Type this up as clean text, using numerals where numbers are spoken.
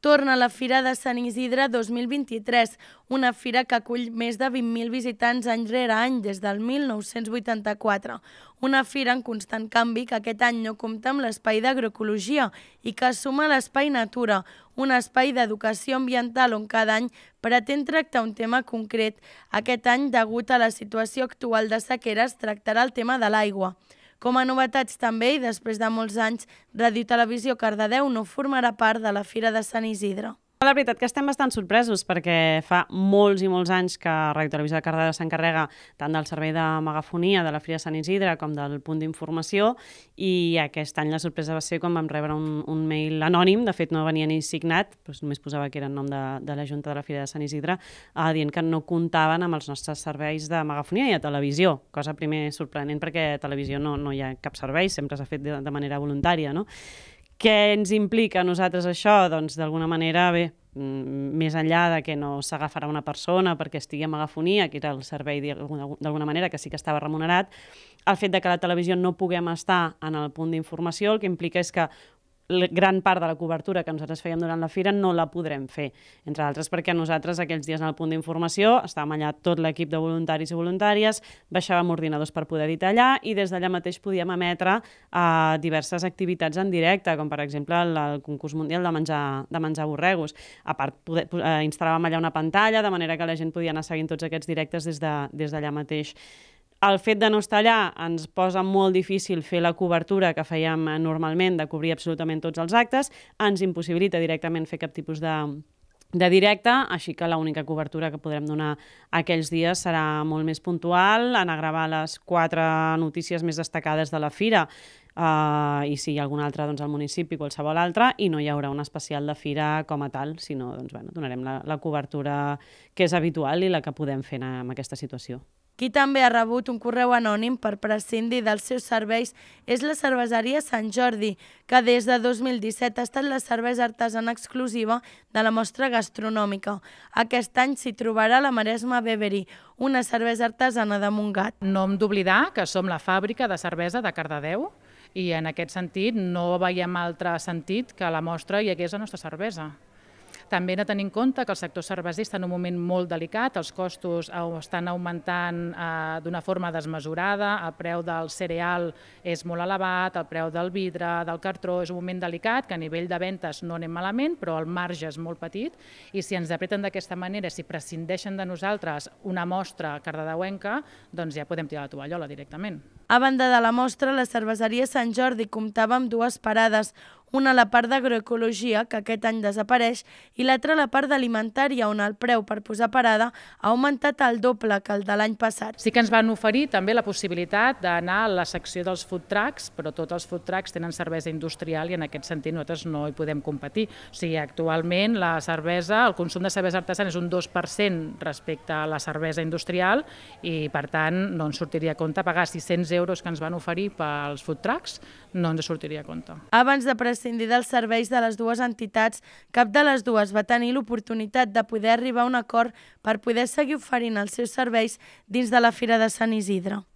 Torna la Fira de Sant Isidre 2023, una fira que acull més de 20.000 visitants any rere any des del 1984. Una fira en constant canvi que aquest any no compta amb l'espai d'agroecologia i que suma l'espai Natura, un espai d'educació ambiental on cada any pretén tractar un tema concret. Aquest any, degut a la situació actual de sequera, es tractarà el tema de l'aigua. Com a novetats també, i després de molts anys, Ràdio Televisió Cardedeu no formarà part de la Fira de Sant Isidre. La veritat que estem bastant sorpresos perquè fa molts i molts anys que Ràdio Televisió de Cardedeu s'encarrega tant del servei de megafonia de la Fira de Sant Isidre com del punt d'informació, i aquest any la sorpresa va ser quan vam rebre un mail anònim, de fet no venia ni signat, doncs només posava que era en nom de la Junta de la Fira de Sant Isidre, dient que no comptaven amb els nostres serveis de megafonia i a televisió, cosa primer sorprenent perquè a televisió no hi ha cap servei, sempre s'ha fet de manera voluntària, no? Què ens implica a nosaltres això? Doncs d'alguna manera, bé, més enllà de que no s'agafarà una persona perquè estigui a megafonia, que era el servei d'alguna manera que sí que estava remunerat, el fet de que a la televisió no puguem estar en el punt d'informació el que implica és que gran part de la cobertura que nosaltres fèiem durant la fira no la podrem fer, entre altres perquè nosaltres aquells dies en el punt d'informació estàvem allà tot l'equip de voluntaris i voluntàries, baixàvem ordinadors per poder editar allà i des d'allà mateix podíem emetre diverses activitats en directe, com per exemple el concurs mundial de menjar borregos. A part, instal·làvem allà una pantalla de manera que la gent podia anar seguint tots aquests directes des d'allà mateix. El fet de no estar allà ens posa molt difícil fer la cobertura que fèiem normalment, de cobrir absolutament tots els actes, ens impossibilita directament fer cap tipus de directe, així que l'única cobertura que podrem donar aquells dies serà molt més puntual, anar a gravar les 4 notícies més destacades de la fira, i si hi ha alguna altra, doncs al municipi, qualsevol altra, i no hi haurà un especial de fira com a tal, sinó donarem la cobertura que és habitual i la que podem fer en aquesta situació. Qui també ha rebut un correu anònim per prescindir dels seus serveis és la cerveseria Sant Jordi, que des de 2017 ha estat la cervesa artesana exclusiva de la mostra gastronòmica. Aquest any s'hi trobarà la Maresma Bevery, una cervesa artesana de Montgat. No hem d'oblidar que som la fàbrica de cervesa de Cardedeu i en aquest sentit no veiem altre sentit que a la mostra hi hagués la nostra cervesa. També hem de tenir en compte que el sector cerveser està en un moment molt delicat, els costos estan augmentant d'una forma desmesurada, el preu del cereal és molt elevat, el preu del vidre, del cartró, és un moment delicat que a nivell de ventes no anem malament, però el marge és molt petit i si ens apreten d'aquesta manera, si prescindeixen de nosaltres una mostra cardedeuenca, doncs ja podem tirar la tovallola directament. A banda de la mostra, la cerveseria Sant Jordi comptava amb 2 parades, una a la part d'agroecologia, que aquest any desapareix, i l'altra a la part d'alimentària, on el preu per posar parada ha augmentat al doble que el de l'any passat. Sí que ens van oferir també la possibilitat d'anar a la secció dels food trucks, però tots els food trucks tenen cervesa industrial i en aquest sentit nosaltres no hi podem competir. O sigui, actualment la cervesa, el consum de cervesa artesana és un 2% respecte a la cervesa industrial i per tant no ens sortiria a compte pagar 600 euros que ens van oferir pels food trucks, no ens sortiria a compte. Abans de prescindir dels serveis de les dues entitats, cap de les dues va tenir l'oportunitat de poder arribar a un acord per poder seguir oferint els seus serveis dins de la Fira de Sant Isidre.